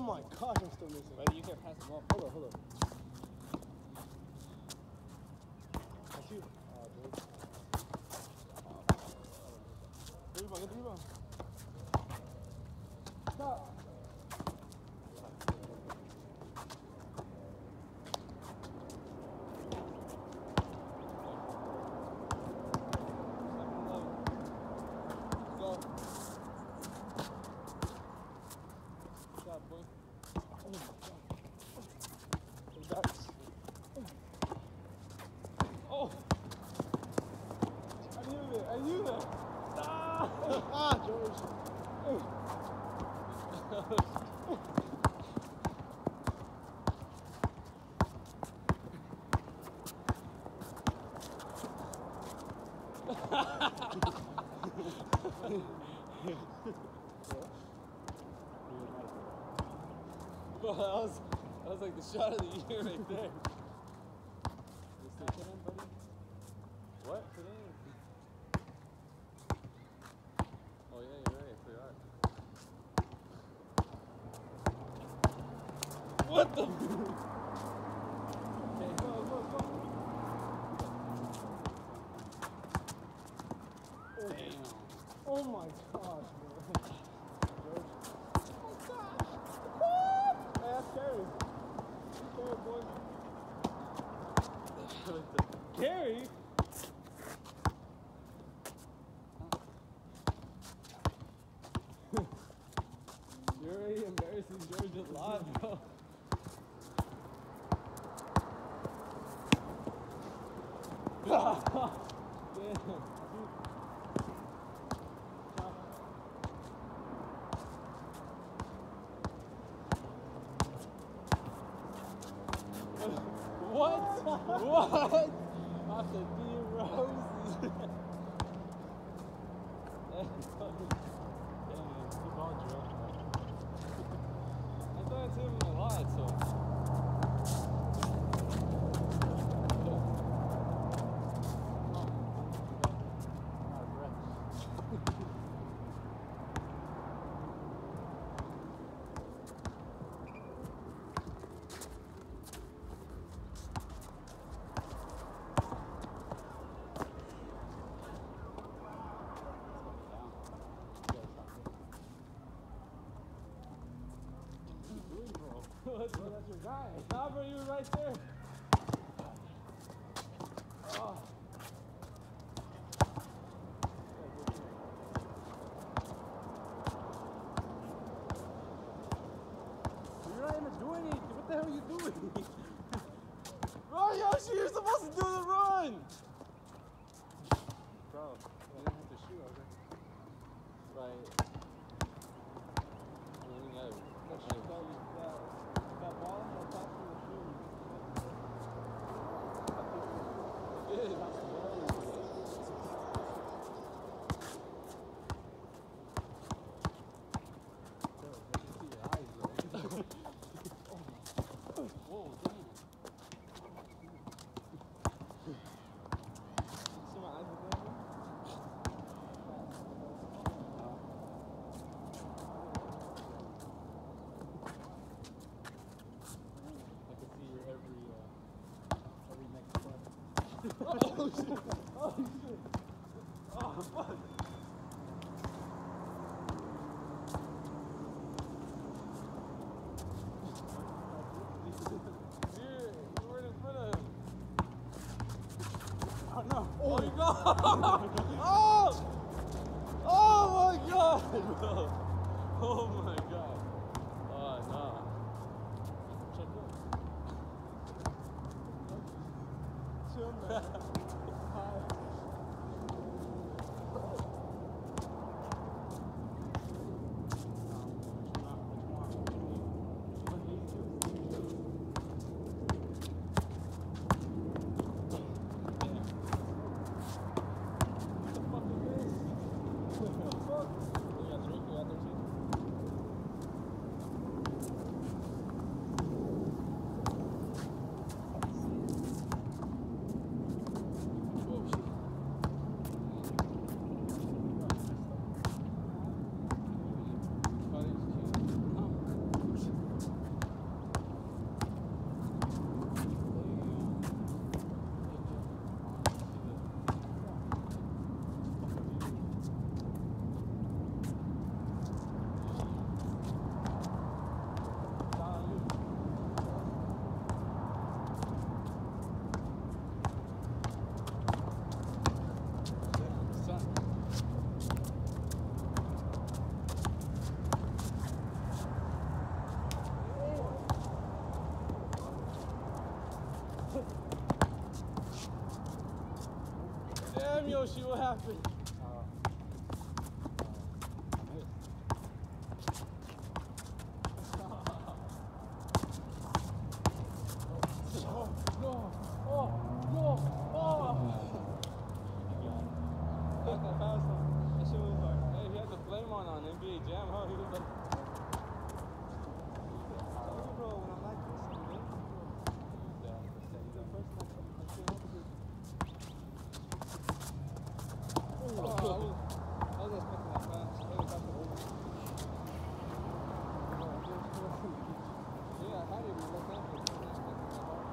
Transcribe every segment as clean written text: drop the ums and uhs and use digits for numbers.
my gosh, I'm still missing. Buddy, you can't pass the ball. Hold on. That's you. Oh, dude. Rebound, get the rebound. Stop. I knew that. Ah, George. Well, that was like the shot of the year right there. You still kidding, buddy? What? Today? Oh yeah, you're right. I forgot. What the? Okay, go. Damn. Oh my gosh, bro. That's scary. Scary, boy. Gary? You're already embarrassing George a lot, bro. Damn. What? What? Off the D Roses. Damn, keep on, Joe. I thought it's him a lot, so. That's your guy. Nah, bro, you were right there. Oh. You're not even doing anything. What the hell are you doing? Bro, Yoshi, you're supposed to do the run. Bro, you didn't have to shoot, okay? Right. That ball will pass through the shoes. It is. Whoa, damn. See my eyes with that? Oh shit! Oh shit! Oh fuck! You were in front of him. Oh no! Oh my god! Oh! Oh my god, bro! Oh my god! Oh nah. Check it. Chill, man. Damn, Yoshi, what happened? On NBA Jam, huh? He was like, bro, when I'm like this, I'm good. I was expecting that pass. Yeah, I had it in the left hand, but I wasn't expecting that hard.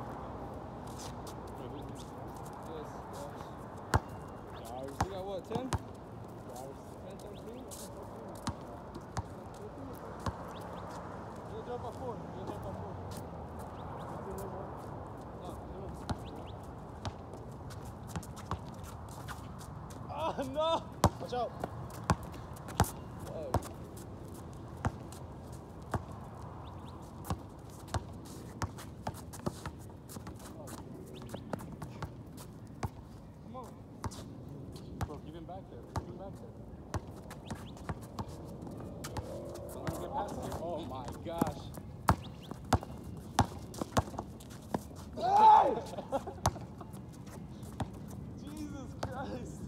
Yes. We got what, 10? 10, 13? Jump up 4. You jump up 4. Oh no! Watch out. Whoa. Come on. Bro, keep him back there. Keep him back there. Someone get past him. Oh my gosh. Hey! Jesus Christ.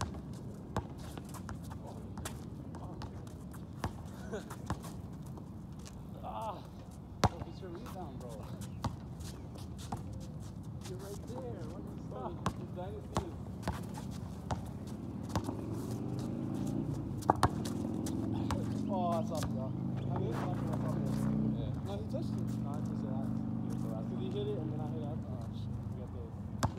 It's your rebound, bro. You're right there. What the fuck? The dynasty is... Oh, that's up, y'all. I mean, that's up. Yeah. No, he touched it. No, I touched it. Did he hit it and then I hit it? Oh, shit. We got this.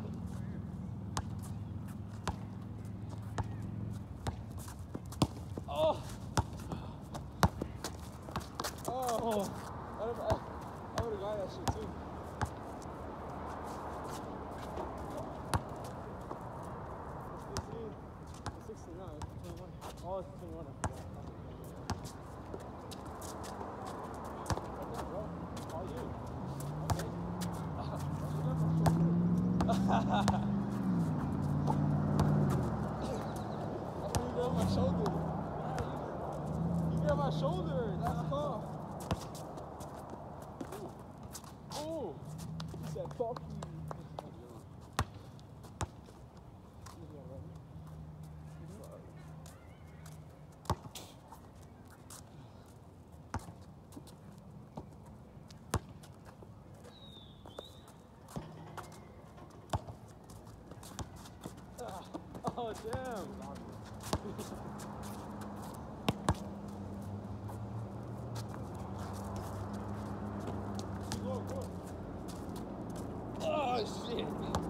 Oh! Oh! I would have got that shit too. What's this here? It's 16 now. It's 21. Oh, it's 21. I forgot. What's up, bro? All you. Okay. You got my shoulder. You got my shoulder. That's tough. Oh! He said, fuck you. Oh, damn. Oh, shit.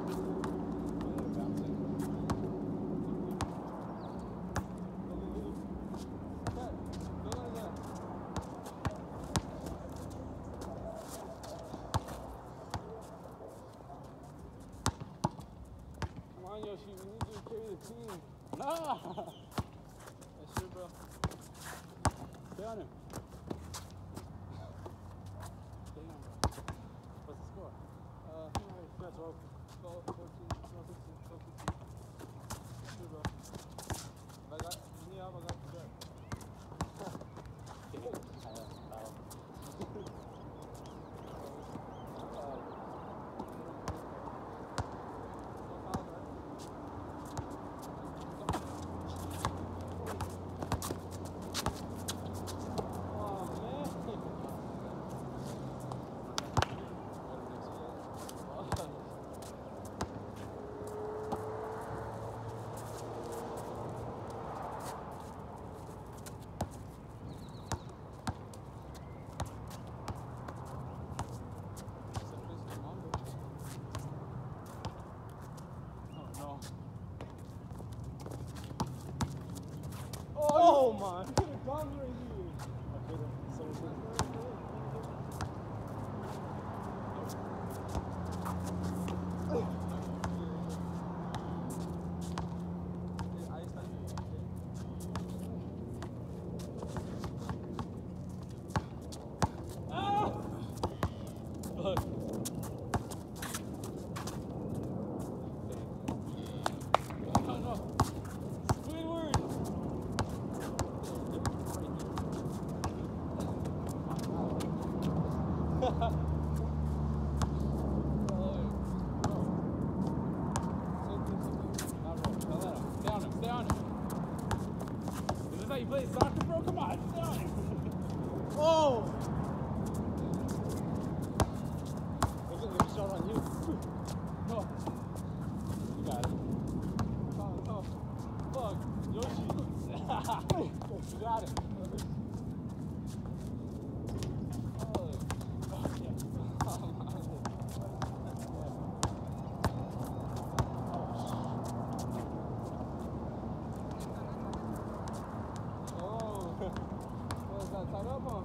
Come on, Yoshi, we need you to carry the team. Nah! That's true, bro. Stay on him. Stay on him. What's the score? 12, 14, 12, 16, 12, 15. That's true, bro. If I got me up, I got you back. Oh my! You could have gone right here. I could have. Someone could No, no. play soccer, bro? Come on. Oh! Look at the shot on you. Oh. You got it. Tough. Fuck, Yoshi. You got it. Tied up, huh?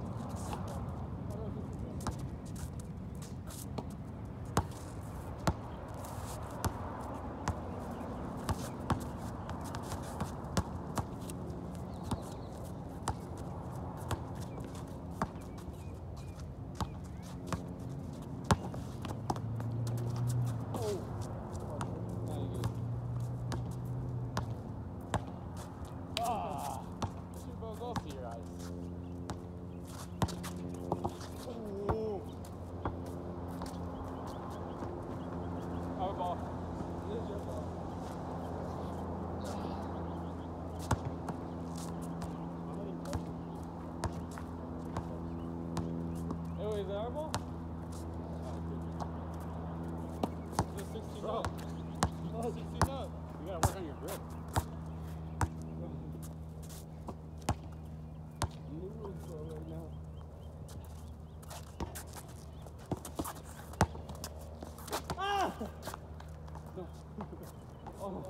Is that our ball? Just 16 Bro. up. 16 up. You gotta work on your grip. Noodles right now. Ah! Oh, Oh.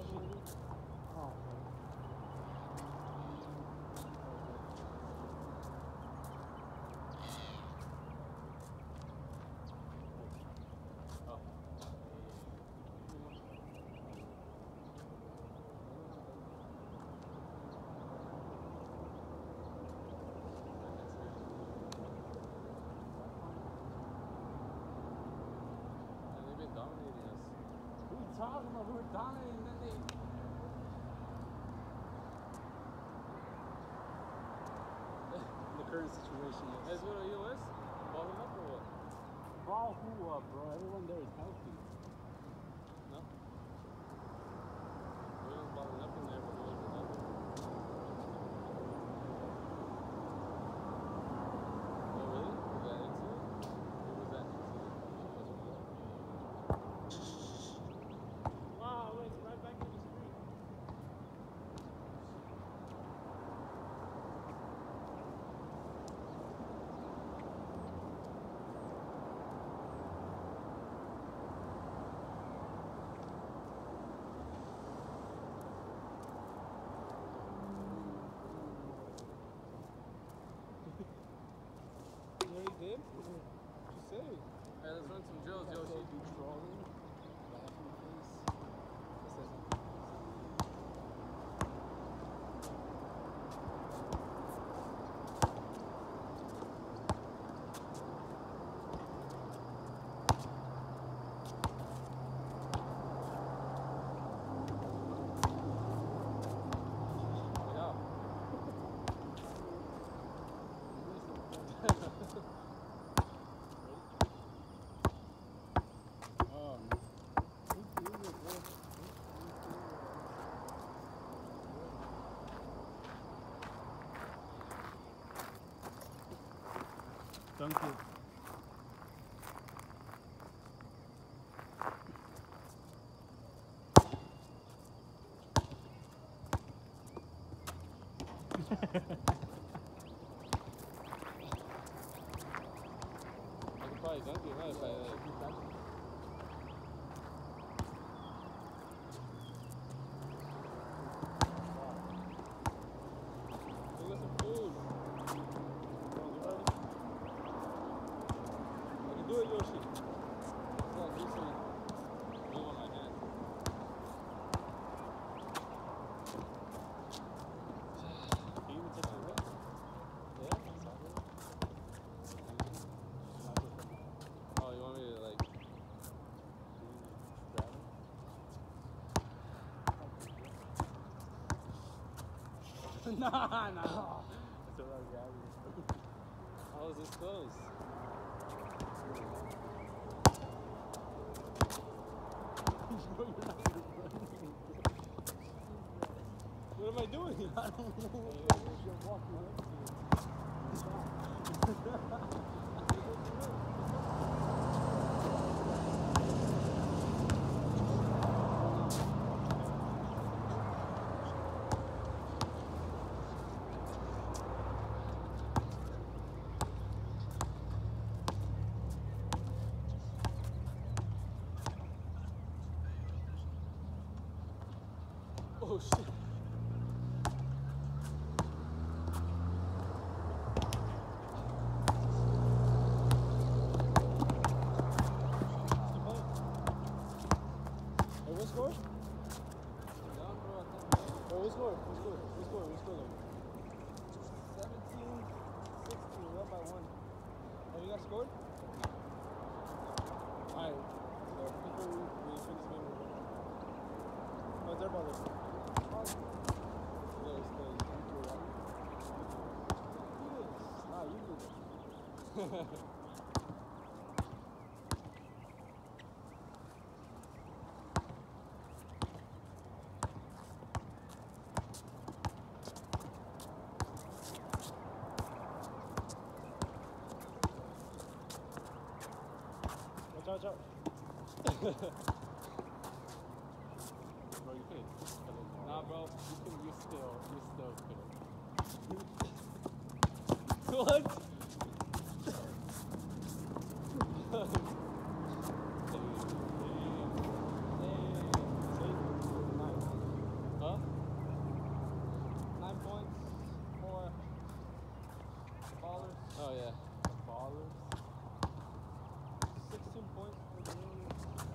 dominating us. What are you talking about? We were dominating, and then they... The current situation is... Guys, what are you, Wes? Balling up or what? Ball who up, bro? Everyone there is healthy. No? We were balling up in there, but we wasn't up. Oh, really? Was that into it? Or was that into it? Wow, wait, it's right back in the street. You already did? What you say? Hey, let's run some drills, Yoshi. Thank you. I could probably dunk it, huh? If I Look at some food. I can do it, Yoshi. It's not decent. Move on my hand. Can you even touch your wrist? Yeah? Oh, you want me to like grab it? Nah. That's what I got. How is this close? Bro, you're not even running. Wait, What am I doing? I don't know. Oh shit. Hey, what score? Down, bro. Oh, what score? What score? What score? What score? 17-16. We're up by 1. Oh, you guys scored? Alright. So before we finish the game, we're going. Oh, it's their ball. You did. Watch out. Bro, you could. Nah, bro. You still could. What? Huh? 9 points for Ballers. Oh yeah. Ballers. 16 points for the Williams.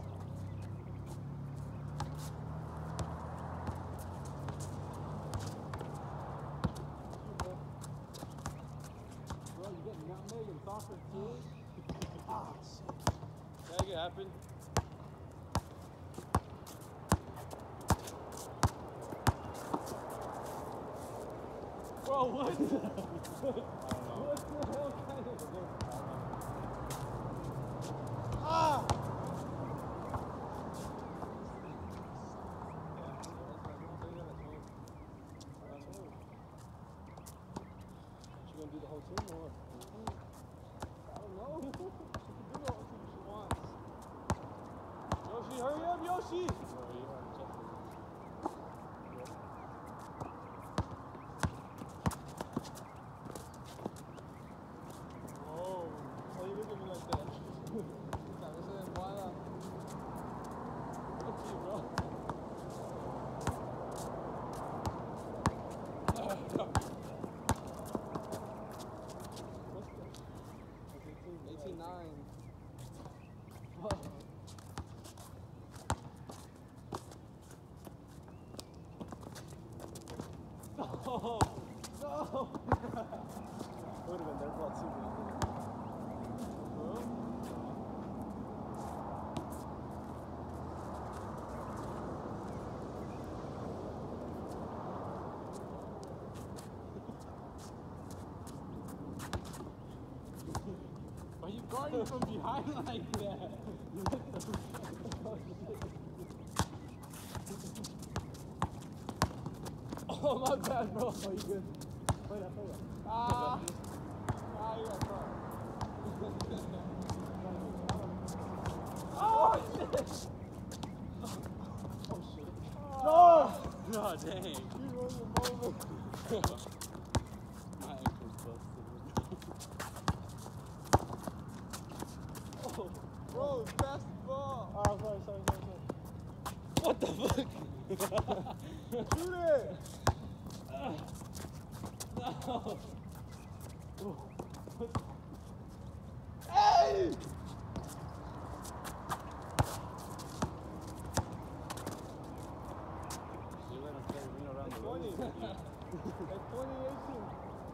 Bro, you get nutmeg and soccer too? Ah, shit. That could happen. Bro, what? I don't know. What the hell kind of... Ah! She gonna do the whole team or what? I don't know. She can do the whole team if she wants. Yoshi, hurry up, Yoshi! Oh, why you look at me like that? Cabeza de almohada. Fuck you, bro. 18-9. Fuck. No! No! It would have been their fault too. Why you guarding from behind like that? Oh, my bad, bro. Oh, you good? Play that. Ah, you got caught. Oh, shit. Oh, shit. No! Oh, dang. You ruined the moment. My ankle's busted. Oh, bro, pass the ball. Oh, sorry. What the fuck? Shoot it! No! Hey! You let him carry me around the 20. room. Like 2018.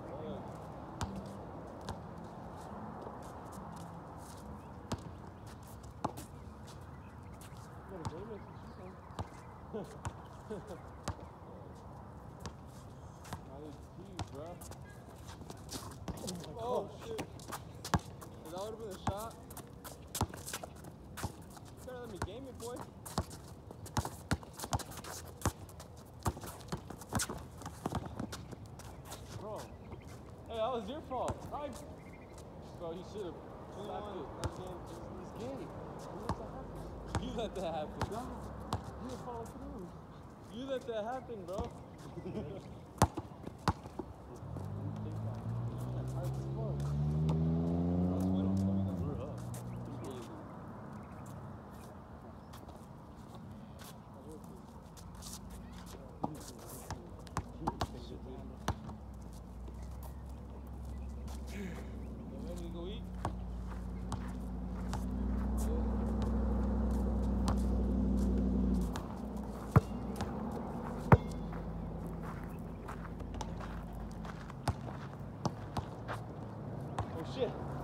Bro. Oh, shit. That would have been a shot. You better let me game it, boy. your fault. Bro, he should have slapped 21. it. That game is gay. You let that happen. God, you follow through. You let that happen, bro. We're up. Crazy. You ready to go eat? Oh shit.